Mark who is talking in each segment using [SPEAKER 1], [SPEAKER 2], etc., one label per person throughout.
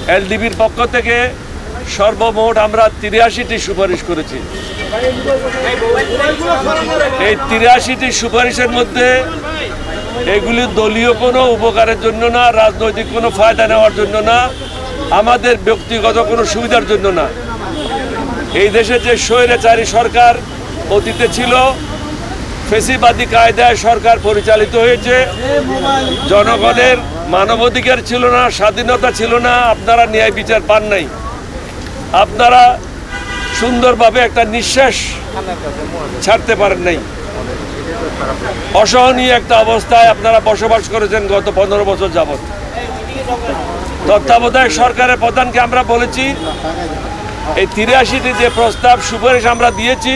[SPEAKER 1] এলডিবির পক্ষ থেকে সর্বমোট আমরা ৮৩টি সুপারিশ করেছি। এই ৮৩টি সুপারিশের মধ্যে এগুলি দলীয় কোনো উপকারের জন্য না, রাজনৈতিক কোনো ফায়দা নেওয়ার জন্য না, আমাদের ব্যক্তিগত কোনো সুবিধার জন্য না। এই দেশে যে স্বৈরাচারী সরকার অতীতে ছিল, ফেসিবাদী কায়দায় সরকার পরিচালিত হয়েছে, জনগণের মানবাধিকার ছিল না, স্বাধীনতা ছিল না, আপনারা ন্যায় বিচার পান নাই, আপনারা সুন্দরভাবে একটা নিঃশ্বাস ছাড়তে পারেন নাই। অসহনীয় একটা অবস্থায় আপনারা বসবাস করেছেন গত 15 বছর যাবৎ। তত্ত্বাবধায়ক সরকারের প্রধানকে আমরা বলেছি এই ৮৩টি যে প্রস্তাব সুপারিশ আমরা দিয়েছি,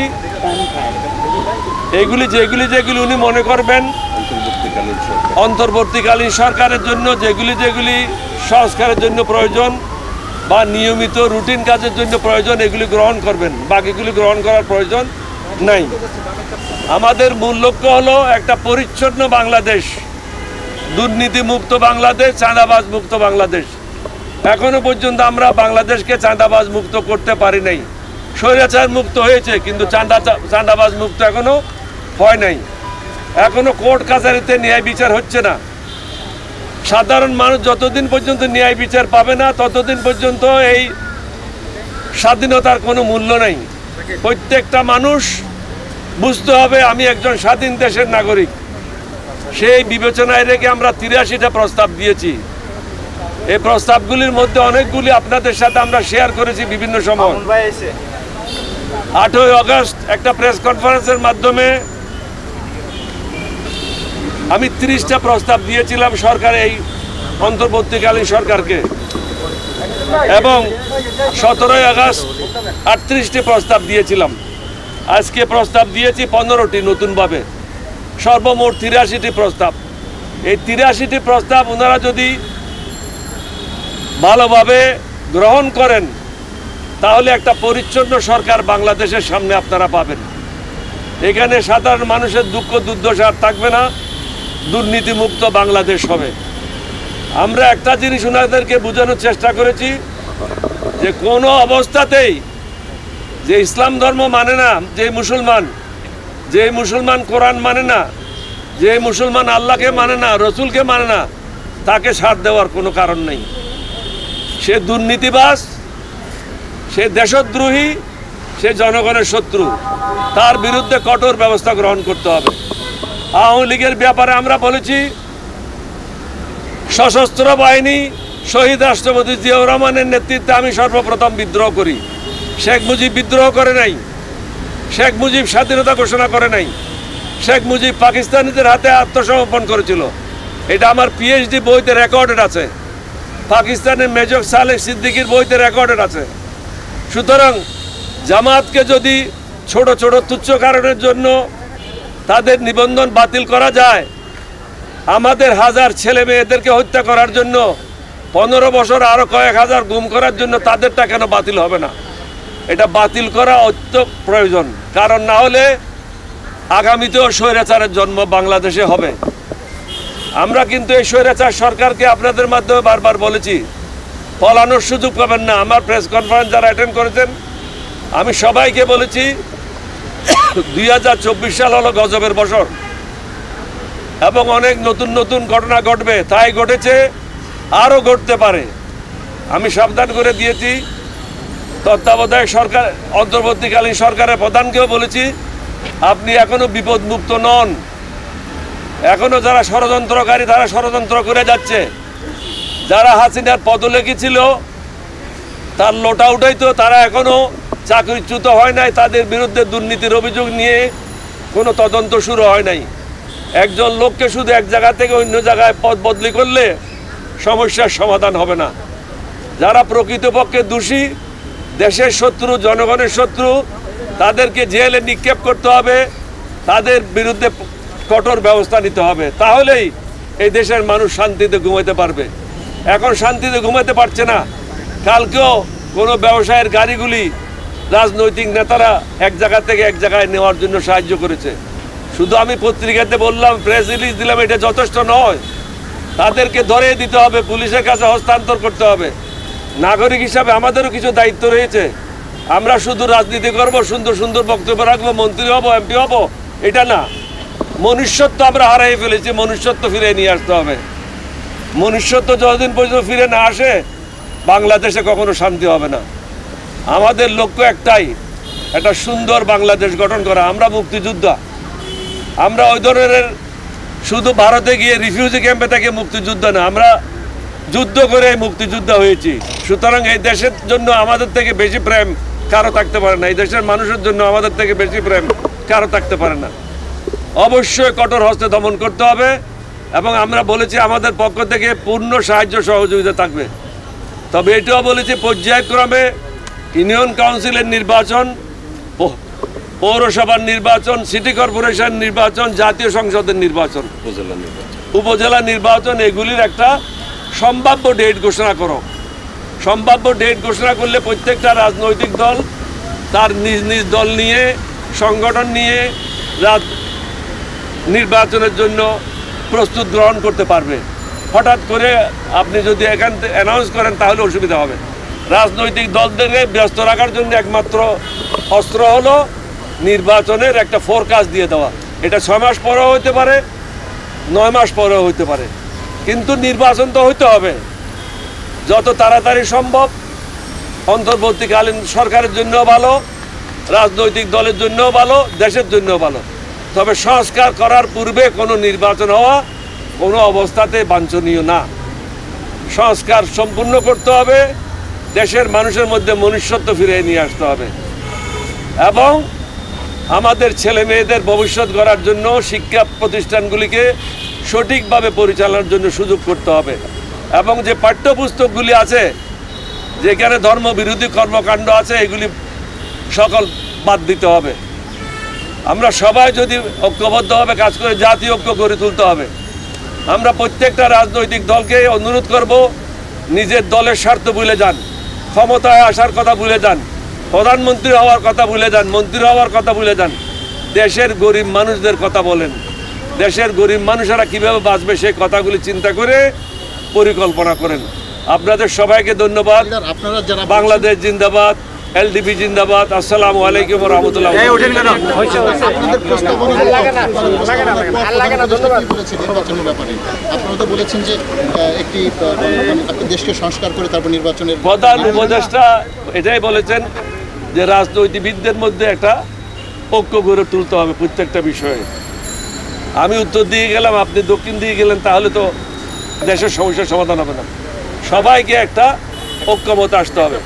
[SPEAKER 1] এগুলি যেগুলি উনি মনে করবেন অন্তর্বর্তীকালীন সরকারের জন্য যেগুলি সংস্কারের জন্য প্রয়োজন বা নিয়মিত রুটিন কাজের জন্য প্রয়োজন, এগুলি গ্রহণ করবেন, বাকিগুলি গ্রহণ করার প্রয়োজন নাই। আমাদের মূল লক্ষ্য হলো একটা পরিচ্ছন্ন বাংলাদেশ, দুর্নীতিমুক্ত বাংলাদেশ, চাঁদাবাজ মুক্ত বাংলাদেশ। এখনো পর্যন্ত আমরা বাংলাদেশকে চাঁদাবাজ মুক্ত করতে পারি নাই। স্বৈরাচার মুক্ত হয়েছে কিন্তু চাঁদাবাজ মুক্ত এখনো হয় নাই। এখনো কোর্ট কাছারিতে ন্যায় বিচার হচ্ছে না। সাধারণ মানুষ যতদিন পর্যন্ত ন্যায় বিচার পাবে না ততদিন পর্যন্ত এই স্বাধীনতার কোনো মূল্য নেই। প্রত্যেকটা মানুষ বুঝতে হবে আমি একজন স্বাধীন দেশের নাগরিক। সেই বিবেচনায় রেখে আমরা ৮৩টা প্রস্তাব দিয়েছি। এই প্রস্তাবগুলির মধ্যে অনেকগুলি আপনাদের সাথে আমরা শেয়ার করেছি বিভিন্ন সময়। 8ই আগস্ট একটা প্রেস কনফারেন্সের মাধ্যমে আমি 30টা প্রস্তাব দিয়েছিলাম সরকার, এই অন্তর্বর্তীকালীন সরকারকে, এবং 17ই আগস্ট 38টি প্রস্তাব দিয়েছিলাম। আজকে প্রস্তাব দিয়েছি 15টি নতুনভাবে, সর্বমোট ৮৩টি প্রস্তাব। এই ৮৩টি প্রস্তাব ওনারা যদি ভালোভাবে গ্রহণ করেন তাহলে একটা পরিচ্ছন্ন সরকার বাংলাদেশের সামনে আপনারা পাবেন। এখানে সাধারণ মানুষের দুঃখ দুর্দশা আর থাকবে না, দুর্নীতিমুক্ত বাংলাদেশ হবে। আমরা একটা জিনিস ওনাদেরকে বোঝানোর চেষ্টা করেছি যে কোনো অবস্থাতেই যে ইসলাম ধর্ম মানে না, যে মুসলমান কোরআন মানে না, যে মুসলমান আল্লাহকে মানে না, রসুলকে মানে না, তাকে ছাড় দেওয়ার কোনো কারণ নেই। সে দুর্নীতিবাজ, সে দেশদ্রোহী, সে জনগণের শত্রু, তার বিরুদ্ধে কঠোর ব্যবস্থা গ্রহণ করতে হবে। আওয়ামী লীগের ব্যাপারে আমরা বলেছি সশস্ত্র বাহিনী শহীদ রাষ্ট্রপতি জিয়াউর রহমানের নেতৃত্বে আমি সর্বপ্রথম বিদ্রোহ করি। শেখ মুজিব বিদ্রোহ করে নাই, শেখ মুজিব স্বাধীনতা ঘোষণা করে নাই, শেখ মুজিব পাকিস্তানিদের হাতে আত্মসমর্পণ করেছিল। এটা আমার পিএইচডি বইতে রেকর্ডেড আছে, পাকিস্তানের মেজর সালেহ সিদ্দিকির বইতে রেকর্ডেড আছে। সুতরাং জামাতকে যদি ছোট ছোট তুচ্ছ কারণের জন্য তাদের নিবন্ধন বাতিল করা যায়, আমাদের হাজার ছেলে মেয়েদেরকে হত্যা করার জন্য 15 বছর আরও কয়েক হাজার গুম করার জন্য তাদেরটা কেন বাতিল হবে না? এটা বাতিল করা অত্যন্ত প্রয়োজন, কারণ না হলে আগামীতেও স্বৈরাচারের জন্ম বাংলাদেশে হবে। আমরা কিন্তু এই স্বৈরাচার সরকারকে আপনাদের মাধ্যমে বারবার বলেছি পলানোর সুযোগ পাবেন না। আমার প্রেস কনফারেন্স যারা অ্যাটেন্ড করেছেন আমি সবাইকে বলেছি 2024 সাল হলো গজবের বছর এবং অনেক নতুন নতুন ঘটনা ঘটবে, তাই ঘটেছে, আরও ঘটতে পারে। আমি সাবধান করে দিয়েছি। তত্ত্বাবধায়ক সরকার, অন্তর্বর্তীকালীন সরকারের প্রধানকেও বলেছি আপনি এখনো বিপদমুক্ত নন। এখনো যারা ষড়যন্ত্রকারী তারা ষড়যন্ত্র করে যাচ্ছে। যারা হাসিনার পদলেখী ছিল তার লোটা উঠাইতো, তারা এখনো চাকরিচ্যুত হয় নাই, তাদের বিরুদ্ধে দুর্নীতির অভিযোগ নিয়ে কোনো তদন্ত শুরু হয় নাই। একজন লোককে শুধু এক জায়গা থেকে অন্য জায়গায় পদ বদলি করলে সমস্যার সমাধান হবে না। যারা প্রকৃতপক্ষে দোষী, দেশের শত্রু, জনগণের শত্রু, তাদেরকে জেলে নিক্ষেপ করতে হবে, তাদের বিরুদ্ধে কঠোর ব্যবস্থা নিতে হবে। তাহলেই এই দেশের মানুষ শান্তিতে ঘুমাতে পারবে। এখন শান্তিতে ঘুমাতে পারছে না। কালকেও কোনো ব্যবসায়ের গাড়িগুলি রাজনৈতিক নেতারা এক জায়গা থেকে এক জায়গায় নেওয়ার জন্য সাহায্য করেছে। শুধু আমি পত্রিকাতে বললাম, প্রেস রিলিজ দিলাম, এটা যথেষ্ট নয়। তাদেরকে ধরে দিতে হবে, পুলিশের কাছে হস্তান্তর করতে হবে। নাগরিক হিসাবে আমাদেরও কিছু দায়িত্ব রয়েছে। আমরা শুধু রাজনীতি করব, সুন্দর সুন্দর বক্তব্য রাখবো, মন্ত্রী হব, এমপি হব, এটা না। মনুষ্যত্ব আমরা হারাই ফেলেছি, মনুষ্যত্ব ফিরে নিয়ে আসতে হবে। মনুষ্যত্ব যতদিন পর্যন্ত ফিরে না আসে বাংলাদেশে কখনো শান্তি হবে না। আমাদের লক্ষ্য একটাই, একটা সুন্দর বাংলাদেশ গঠন করা। আমরা মুক্তিযোদ্ধা, আমরা ওই ধরনের শুধু ভারতে গিয়ে রিফিউজি ক্যাম্পে থেকে মুক্তিযোদ্ধা না, আমরা যুদ্ধ করে মুক্তিযোদ্ধা হয়েছি। সুতরাং এই দেশের জন্য আমাদের থেকে বেশি প্রেম কারো থাকতে পারে না, এই দেশের মানুষের জন্য আমাদের থেকে বেশি প্রেম কারো থাকতে পারে না। অবশ্যই কঠোর হস্তে দমন করতে হবে এবং আমরা বলেছি আমাদের পক্ষ থেকে পূর্ণ সাহায্য সহযোগিতা থাকবে। তবে এটাও বলেছি পর্যায়ক্রমে ইউনিয়ন কাউন্সিলের নির্বাচন, পৌরসভার নির্বাচন, সিটি কর্পোরেশন নির্বাচন, জাতীয় সংসদের নির্বাচন, উপজেলা নির্বাচন, এগুলির একটা সম্ভাব্য ডেট ঘোষণা করো। সম্ভাব্য ডেট ঘোষণা করলে প্রত্যেকটা রাজনৈতিক দল তার নিজ নিজ দল নিয়ে, সংগঠন নিয়ে নির্বাচনের জন্য প্রস্তুত গ্রহণ করতে পারবে। হঠাৎ করে আপনি যদি এখান থেকে অ্যানাউন্স করেন তাহলে অসুবিধা হবে। রাজনৈতিক দলদেরকে ব্যস্ত রাখার জন্য একমাত্র অস্ত্র হলো নির্বাচনের একটা ফোরকাস্ট দিয়ে দেওয়া। এটা 6 মাস পরেও হতে পারে, 9 মাস পরেও হতে পারে, কিন্তু নির্বাচন তো হইতে হবে যত তাড়াতাড়ি সম্ভব। অন্তর্বর্তীকালীন সরকারের জন্য ভালো, রাজনৈতিক দলের জন্য ভালো, দেশের জন্য ভালো। তবে সংস্কার করার পূর্বে কোনো নির্বাচন হওয়া কোনো অবস্থাতে বাঞ্ছনীয় না। সংস্কার সম্পূর্ণ করতে হবে, দেশের মানুষের মধ্যে মনুষ্যত্ব ফিরিয়ে নিয়ে আসতে হবে এবং আমাদের ছেলে মেয়েদের ভবিষ্যৎ গড়ার জন্য শিক্ষা প্রতিষ্ঠানগুলিকে সঠিকভাবে পরিচালনার জন্য সুযোগ করতে হবে এবং যে পাঠ্যপুস্তকগুলি আছে যেখানে ধর্মবিরোধী কর্মকাণ্ড আছে এগুলি সকল বাদ দিতে হবে। আমরা সবাই যদি ঐক্যবদ্ধভাবে কাজ করে জাতীয় ঐক্য গড়ে তুলতে হবে। আমরা প্রত্যেকটা রাজনৈতিক দলকে অনুরোধ করব, নিজের দলের স্বার্থ ভুলে যান, ক্ষমতায় আসার কথা ভুলে যান, প্রধানমন্ত্রী হওয়ার কথা ভুলে যান, মন্ত্রী হওয়ার কথা ভুলে যান। দেশের গরিব মানুষদের কথা বলেন, দেশের গরিব মানুষেরা কীভাবে বাঁচবে সেই কথাগুলি চিন্তা করে পরিকল্পনা করেন। আপনাদের সবাইকে ধন্যবাদ। বাংলাদেশ জিন্দাবাদ, এলডিপি জিন্দাবাদ। আসসালামু আলাইকুম ওয়া রাহমাতুল্লাহ।
[SPEAKER 2] বলেছেন যে একটি দেশকে সংস্কার করে তারপর নির্বাচনের
[SPEAKER 1] প্রধান উপদেষ্টা এটাই বলেছেন যে রাজনৈতিকবিদদের মধ্যে একটা ঐক্য গড়ে তুলতে হবে প্রত্যেকটা বিষয়ে। আমি উত্তর দিয়ে গেলাম, আপনি দক্ষিণ দিয়ে গেলেন, তাহলে তো দেশের সমস্যার সমাধান হবে না। সবাইকে একটা ঐক্যমত আসতে হবে।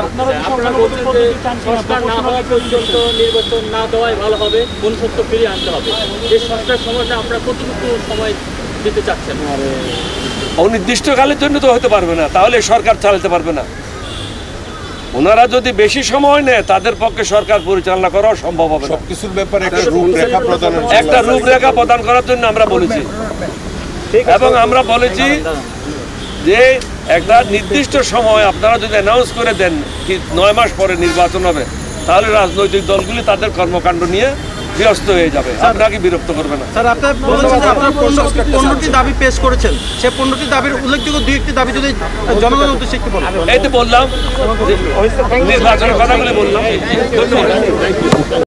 [SPEAKER 1] অনির্দিষ্টকালের জন্য তো হতে পারবে না, তাহলে সরকার চালাতে পারবে না। ওনারা যদি বেশি সময় নেয় তাদের পক্ষে সরকার পরিচালনা করা সম্ভব হবে না।
[SPEAKER 3] সবকিছুর ব্যাপারে
[SPEAKER 1] একটা রূপরেখা প্রদান করার জন্য আমরা বলেছি এবং আমরা বলেছি যে একটা নির্দিষ্ট সময় আপনারা যদি অ্যানাউন্স করে দেন কি 9 মাস পরে নির্বাচন হবে, তাহলে রাজনৈতিক দলগুলি তাদের কর্মকাণ্ড নিয়ে ব্যস্ত হয়ে যাবে, আপনাকে বিরক্ত করবে না।
[SPEAKER 4] স্যার, আপনি বলেছেন যে আপনারা 15টি দাবি পেশ করেছেন, সেই 15টি দাবির উল্লেখযোগ্য 2-1টি দাবি যদি জনগণের উদ্দেশ্যে একটু বলেন।
[SPEAKER 1] এই তো বললাম, নির্বাচনের কথাগুলি বললাম। ধন্যবাদ।